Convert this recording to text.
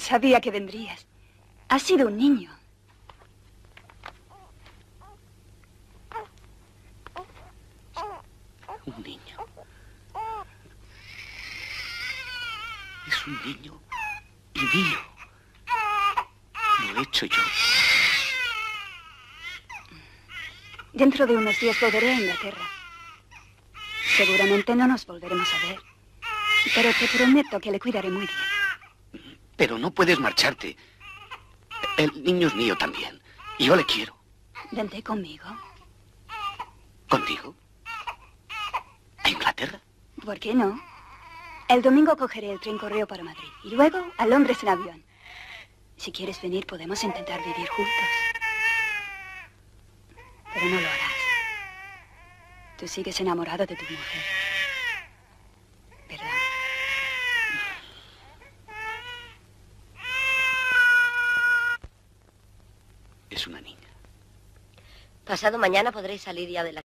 Sabía que vendrías. Has sido un niño. Un niño. Es un niño. Y mío. Lo he hecho yo. Dentro de unos días volveré a Inglaterra. Seguramente no nos volveremos a ver. Pero te prometo que le cuidaré muy bien. Pero no puedes marcharte. El niño es mío también. Y yo le quiero. Vente conmigo. ¿Contigo? ¿A Inglaterra? ¿Por qué no? El domingo cogeré el tren correo para Madrid. Y luego a Londres en avión. Si quieres venir, podemos intentar vivir juntos. Pero no lo harás. Tú sigues enamorado de tu mujer. ¿Verdad? Es una niña. Pasado mañana podréis salir ya de la